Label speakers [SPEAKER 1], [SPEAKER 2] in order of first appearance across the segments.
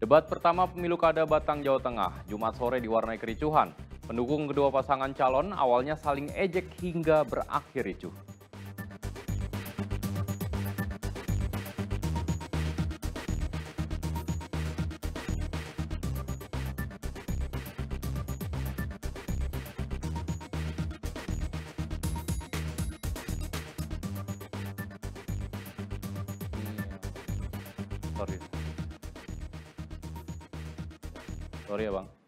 [SPEAKER 1] Debat pertama pemilu kada Batang, Jawa Tengah, Jumat sore diwarnai kericuhan. Pendukung kedua pasangan calon awalnya saling ejek hingga berakhir ricuh. Sorry, sorry ya Bang.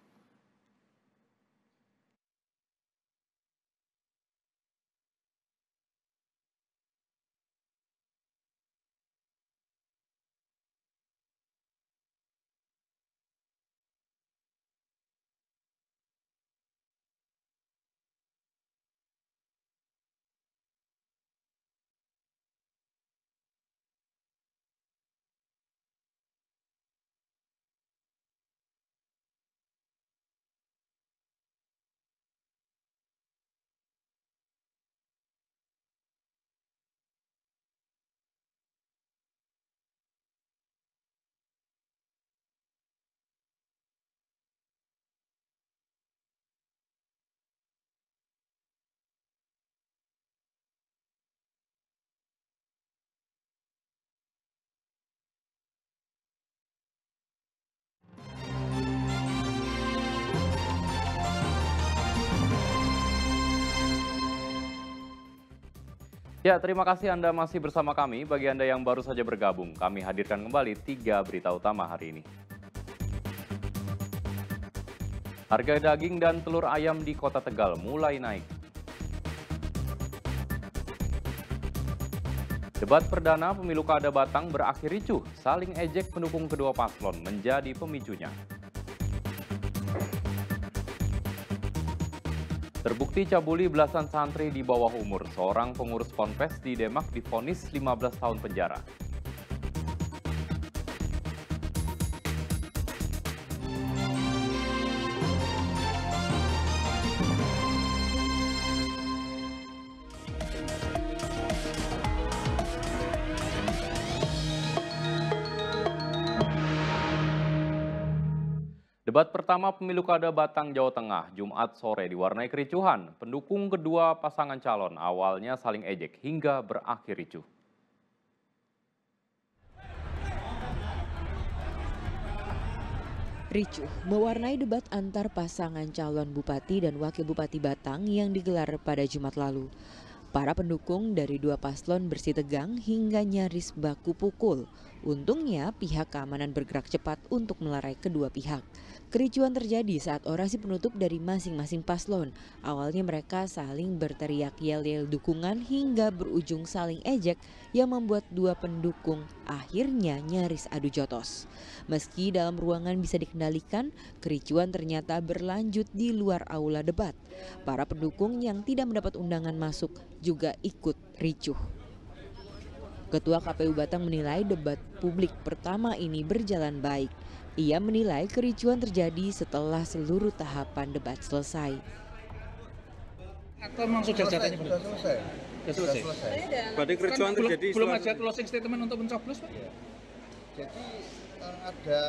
[SPEAKER 1] Ya, terima kasih Anda masih bersama kami. Bagi Anda yang baru saja bergabung, kami hadirkan kembali 3 berita utama hari ini. Harga daging dan telur ayam di Kota Tegal mulai naik. Debat perdana pemilu kada Batang berakhir ricuh, saling ejek pendukung kedua paslon menjadi pemicunya. Terbukti cabuli belasan santri di bawah umur, seorang pengurus ponpes di Demak divonis 15 tahun penjara. Debat pertama pemilu kada Batang, Jawa Tengah, Jumat sore diwarnai kericuhan. Pendukung kedua pasangan calon awalnya saling ejek hingga berakhir ricuh.
[SPEAKER 2] Ricuh mewarnai debat antar pasangan calon bupati dan wakil bupati Batang yang digelar pada Jumat lalu. Para pendukung dari dua paslon bersitegang hingga nyaris baku pukul. Untungnya pihak keamanan bergerak cepat untuk melerai kedua pihak. Kericuhan terjadi saat orasi penutup dari masing-masing paslon. Awalnya mereka saling berteriak yel-yel dukungan hingga berujung saling ejek yang membuat dua pendukung akhirnya nyaris adu jotos. Meski dalam ruangan bisa dikendalikan, kericuhan ternyata berlanjut di luar aula debat. Para pendukung yang tidak mendapat undangan masuk juga ikut ricuh. Ketua KPU Batang menilai debat publik pertama ini berjalan baik. Ia menilai kericuhan terjadi setelah seluruh tahapan debat selesai.
[SPEAKER 3] Atau memang sudah jatahnya
[SPEAKER 4] Sudah selesai.
[SPEAKER 3] Sudah selesai.
[SPEAKER 5] Berarti kericuhan terjadi
[SPEAKER 3] belum ada closing statement untuk mencoblos, Pak?
[SPEAKER 4] Ya. Jadi ada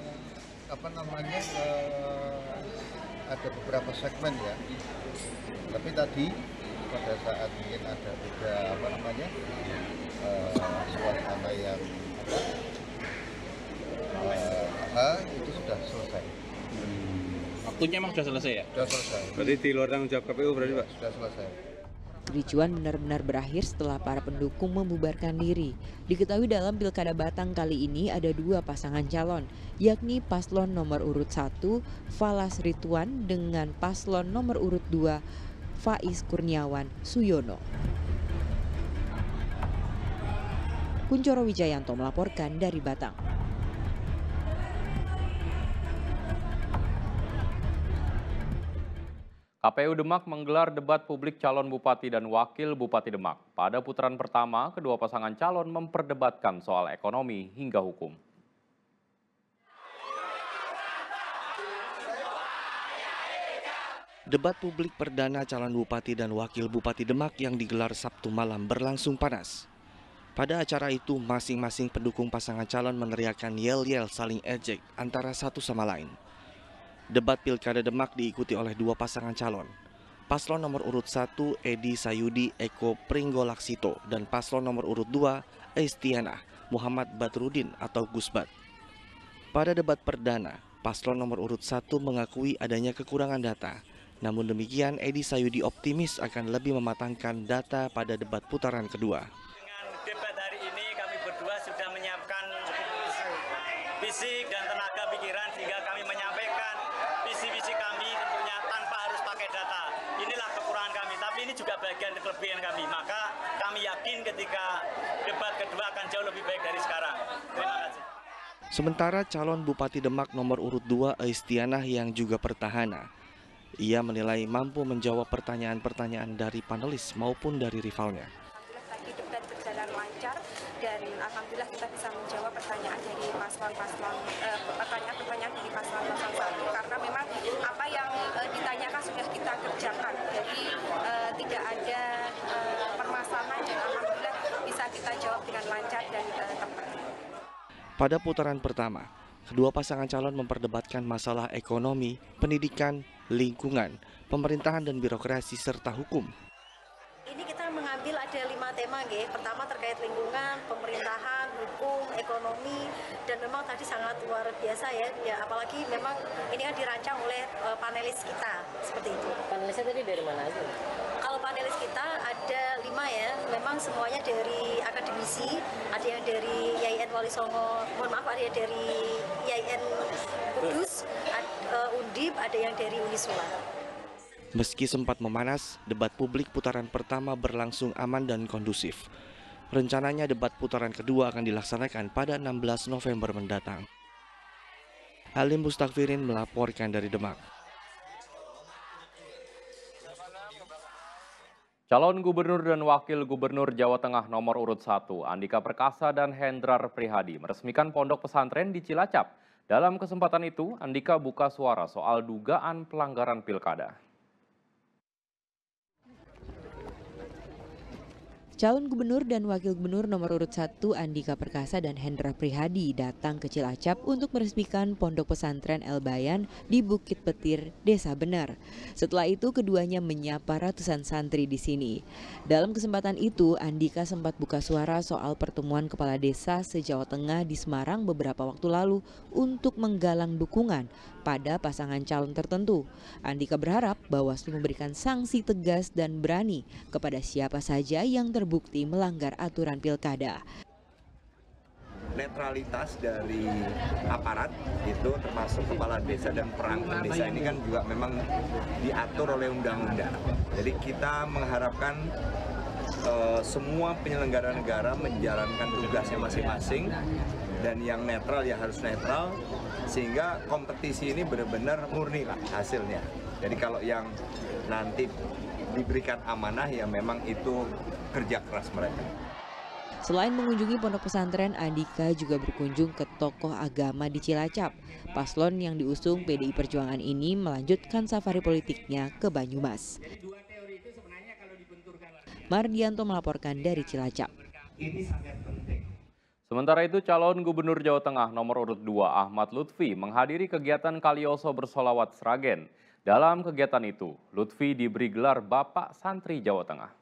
[SPEAKER 4] ada beberapa segmen ya. Tapi tadi pada saat mungkin ada suasana yang itu sudah selesai.
[SPEAKER 3] Waktunya emang sudah selesai ya?
[SPEAKER 4] Sudah selesai.
[SPEAKER 5] Berarti di luar tanggung jawab KPU berarti Pak?
[SPEAKER 4] Sudah selesai.
[SPEAKER 2] Kericuhan benar-benar berakhir setelah para pendukung membubarkan diri. Diketahui dalam Pilkada Batang kali ini ada dua pasangan calon, yakni paslon nomor urut 1 Falas Rituan dengan paslon nomor urut 2 Faiz Kurniawan Suyono. Kuncoro Wijayanto melaporkan dari Batang.
[SPEAKER 1] KPU Demak menggelar debat publik calon bupati dan wakil bupati Demak. Pada putaran pertama, kedua pasangan calon memperdebatkan soal ekonomi hingga hukum.
[SPEAKER 6] Debat publik perdana calon bupati dan wakil bupati Demak yang digelar Sabtu malam berlangsung panas. Pada acara itu, masing-masing pendukung pasangan calon meneriakkan yel-yel saling ejek antara satu sama lain. Debat Pilkada Demak diikuti oleh dua pasangan calon. Paslon nomor urut 1 Edi Sayudi Eko Pringgolaksito dan paslon nomor urut 2 Estiana Muhammad Badrudin atau Gusbat. Pada debat perdana, paslon nomor urut 1 mengakui adanya kekurangan data. Namun demikian, Edi Sayudi optimis akan lebih mematangkan data pada debat putaran kedua.
[SPEAKER 7] Debat hari ini kami berdua sudah menyiapkan fisik dan tenaga pikiran sehingga kami menyampaikan visi-visi kami tentunya tanpa harus pakai data. Inilah kekurangan kami, tapi ini juga bagian kelebihan kami. Maka kami yakin ketika debat kedua akan jauh lebih baik dari sekarang. Terima kasih.
[SPEAKER 6] Sementara calon Bupati Demak nomor urut 2 Estiana yang juga petahana, ia menilai mampu menjawab pertanyaan-pertanyaan dari panelis maupun dari rivalnya.
[SPEAKER 8] Tadi debat berjalan lancar dan alhamdulillah kita bisa menjawab pertanyaan dari paslon-paslon, pertanyaan-pertanyaan dari paslon 01 karena memang apa yang ditanyakan sudah kita kerjakan. Jadi tidak ada permasalahan dan alhamdulillah bisa kita jawab dengan lancar dan tepat.
[SPEAKER 6] Pada putaran pertama, kedua pasangan calon memperdebatkan masalah ekonomi, pendidikan, lingkungan, pemerintahan dan birokrasi serta hukum.
[SPEAKER 8] Ini kita mengambil ada 5 tema, nggih. Pertama terkait lingkungan, pemerintahan, hukum, ekonomi, dan memang tadi sangat luar biasa ya. Apalagi memang ini kan dirancang oleh panelis kita seperti itu.
[SPEAKER 9] Panelisnya tadi dari mana aja?
[SPEAKER 8] Kalau panelis kita ada 5 ya, memang semuanya dari akademisi, ada yang dari YIN Wali Songo, ada yang dari YIN Kudus, Undip, ada yang dari Unisula.
[SPEAKER 6] Meski sempat memanas, debat publik putaran pertama berlangsung aman dan kondusif. Rencananya debat putaran kedua akan dilaksanakan pada 16 November mendatang. Halim Mustakfirin melaporkan dari Demak.
[SPEAKER 1] Calon Gubernur dan Wakil Gubernur Jawa Tengah nomor urut 1, Andika Perkasa dan Hendrar Prihadi meresmikan pondok pesantren di Cilacap. Dalam kesempatan itu, Andika buka suara soal dugaan pelanggaran pilkada.
[SPEAKER 2] Calon Gubernur dan Wakil Gubernur nomor urut 1 Andika Perkasa dan Hendra Prihadi datang ke Cilacap untuk meresmikan pondok pesantren El Bayan di Bukit Petir, Desa Benar. Setelah itu keduanya menyapa ratusan santri di sini. Dalam kesempatan itu Andika sempat buka suara soal pertemuan kepala desa se-Jawa Tengah di Semarang beberapa waktu lalu untuk menggalang dukungan pada pasangan calon tertentu. Andika berharap Bawaslu memberikan sanksi tegas dan berani kepada siapa saja yang terbukti melanggar aturan pilkada.
[SPEAKER 10] Netralitas dari aparat itu termasuk kepala desa dan perangkat desa ini kan juga memang diatur oleh undang-undang. Jadi kita mengharapkan semua penyelenggara negara menjalankan tugasnya masing-masing dan yang netral ya harus netral sehingga kompetisi ini benar-benar murni lah hasilnya. Jadi kalau yang nanti diberikan amanah ya memang itu kerja keras mereka.
[SPEAKER 2] Selain mengunjungi pondok pesantren, Andika juga berkunjung ke tokoh agama di Cilacap. Paslon yang diusung PDI Perjuangan ini melanjutkan safari politiknya ke Banyumas. Mardianto melaporkan dari Cilacap.
[SPEAKER 1] Sementara itu, calon Gubernur Jawa Tengah nomor urut 2 Ahmad Lutfi menghadiri kegiatan Kalioso Bersolawat Sragen. Dalam kegiatan itu, Lutfi diberi gelar Bapak Santri Jawa Tengah.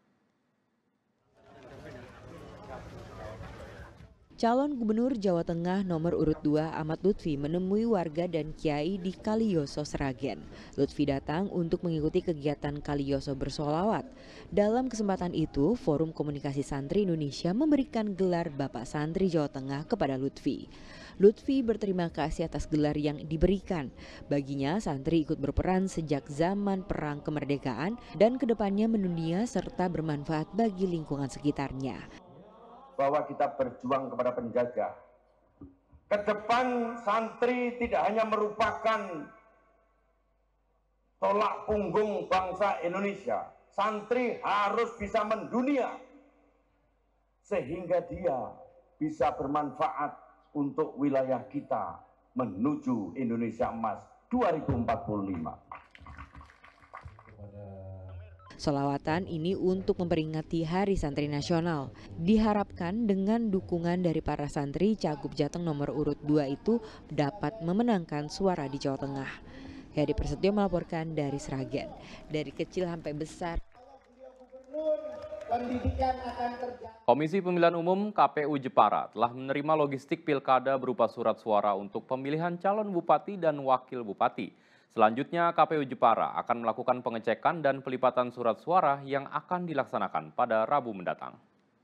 [SPEAKER 2] Calon Gubernur Jawa Tengah nomor urut 2 Ahmad Lutfi menemui warga dan kiai di Kalioso Sragen. Lutfi datang untuk mengikuti kegiatan Kalioso Bersolawat. Dalam kesempatan itu, Forum Komunikasi Santri Indonesia memberikan gelar Bapak Santri Jawa Tengah kepada Lutfi. Lutfi berterima kasih atas gelar yang diberikan. Baginya, santri ikut berperan sejak zaman perang kemerdekaan dan kedepannya mendunia serta bermanfaat bagi lingkungan sekitarnya.
[SPEAKER 11] Bahwa kita berjuang kepada penjajah. Ke depan santri tidak hanya merupakan tolak punggung bangsa Indonesia. Santri harus bisa mendunia sehingga dia bisa bermanfaat untuk wilayah kita menuju Indonesia Emas 2045.
[SPEAKER 2] Sholawatan ini untuk memperingati Hari Santri Nasional. Diharapkan dengan dukungan dari para santri, Cagup Jateng nomor urut 2 itu dapat memenangkan suara di Jawa Tengah. Hedi Prasetyo melaporkan dari Sragen. Dari kecil sampai besar.
[SPEAKER 1] Komisi Pemilihan Umum KPU Jepara telah menerima logistik pilkada berupa surat suara untuk pemilihan calon bupati dan wakil bupati. Selanjutnya, KPU Jepara akan melakukan pengecekan dan pelipatan surat suara yang akan dilaksanakan pada Rabu mendatang.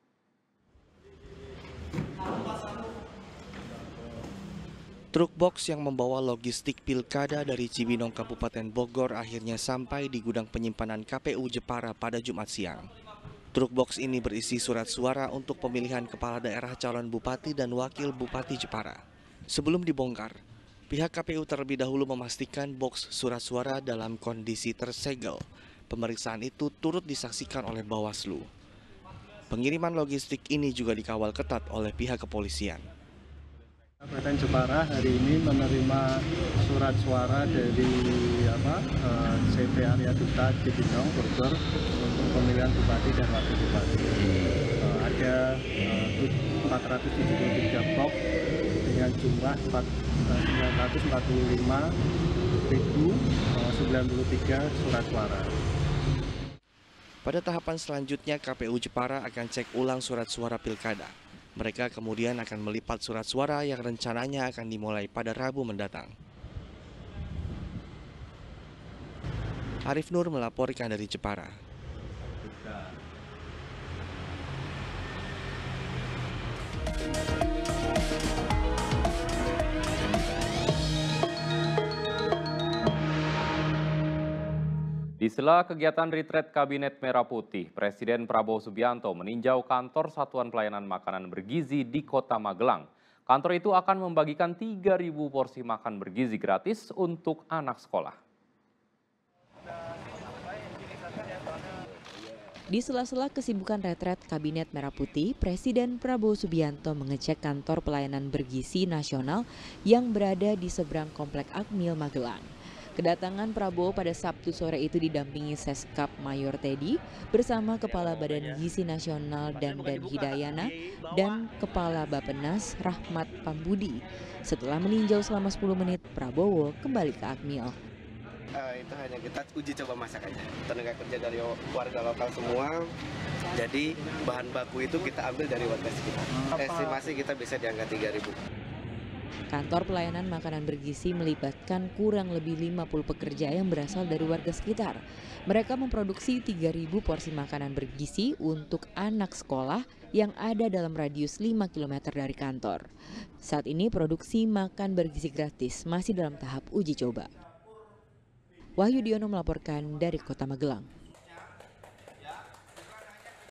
[SPEAKER 6] Truk box yang membawa logistik pilkada dari Cibinong Kabupaten Bogor akhirnya sampai di gudang penyimpanan KPU Jepara pada Jumat siang. Truk box ini berisi surat suara untuk pemilihan kepala daerah calon bupati dan wakil bupati Jepara. Sebelum dibongkar, pihak KPU terlebih dahulu memastikan box surat suara dalam kondisi tersegel. Pemeriksaan itu turut disaksikan oleh Bawaslu. Pengiriman logistik ini juga dikawal ketat oleh pihak kepolisian.
[SPEAKER 9] Kabupaten Jepara hari ini menerima surat suara dari CP Arya Duta Cibinong Bogor untuk pemilihan bupati dan wakil bupati. Ada 473 box dengan jumlah 945.093 surat suara.
[SPEAKER 6] Pada tahapan selanjutnya, KPU Jepara akan cek ulang surat suara pilkada. Mereka kemudian akan melipat surat suara yang rencananya akan dimulai pada Rabu mendatang. Arif Nur melaporkan dari Jepara.
[SPEAKER 1] Di sela kegiatan retreat Kabinet Merah Putih, Presiden Prabowo Subianto meninjau kantor Satuan Pelayanan Makanan Bergizi di Kota Magelang. Kantor itu akan membagikan 3.000 porsi makan bergizi gratis untuk anak sekolah.
[SPEAKER 2] Di sela-sela kesibukan retret Kabinet Merah Putih, Presiden Prabowo Subianto mengecek kantor pelayanan bergizi nasional yang berada di seberang Komplek Akmil Magelang. Kedatangan Prabowo pada Sabtu sore itu didampingi Seskap Mayor Teddy bersama Kepala Badan Gizi Nasional Dandan Hidayana dan Kepala Bappenas Rahmat Pambudi. Setelah meninjau selama 10 menit, Prabowo kembali ke Akmil.
[SPEAKER 12] Itu hanya kita uji coba masak aja. Tenaga kerja dari warga lokal semua. Jadi bahan baku itu kita ambil dari warga sekitar. Estimasi kita bisa di angka 3.000.
[SPEAKER 2] Kantor pelayanan makanan bergizi melibatkan kurang lebih 50 pekerja yang berasal dari warga sekitar. Mereka memproduksi 3.000 porsi makanan bergizi untuk anak sekolah yang ada dalam radius 5 km dari kantor. Saat ini produksi makan bergizi gratis masih dalam tahap uji coba. Wahyu Diono melaporkan dari Kota Magelang.